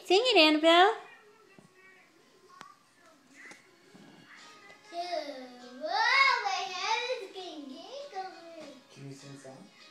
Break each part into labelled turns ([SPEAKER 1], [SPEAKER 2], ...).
[SPEAKER 1] Sing it, Annabelle.
[SPEAKER 2] Can you sing a song?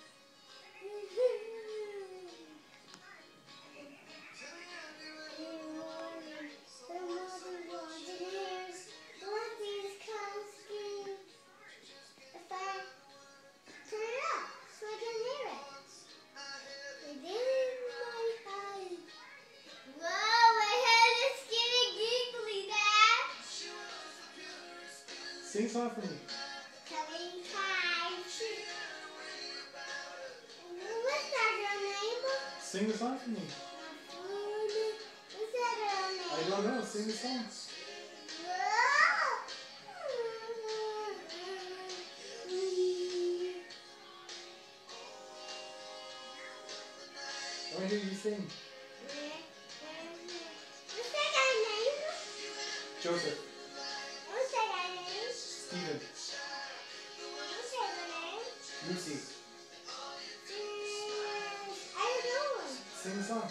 [SPEAKER 2] Sing a song for me. Sing the song for me. I don't know. Sing the song. I want to hear you sing. Joseph. Stephen. Lucy. Sing the song.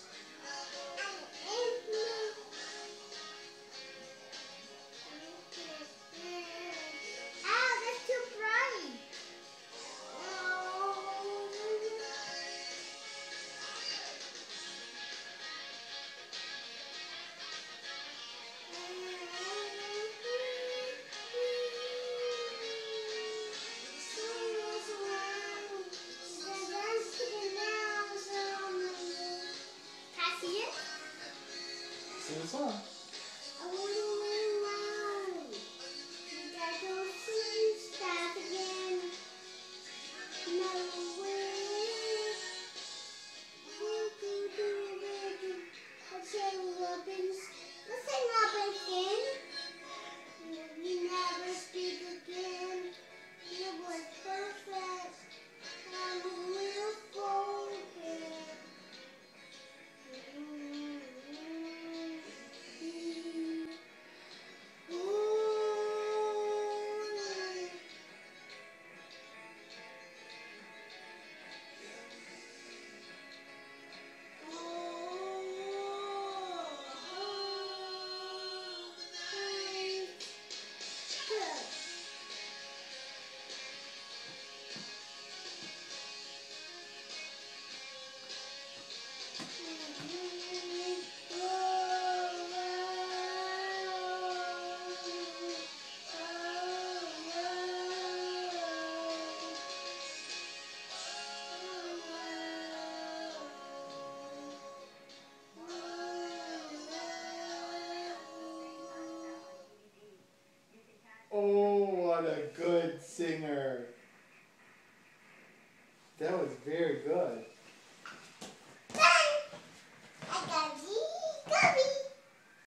[SPEAKER 2] Sing the song. Oh, what a good singer. That was very good.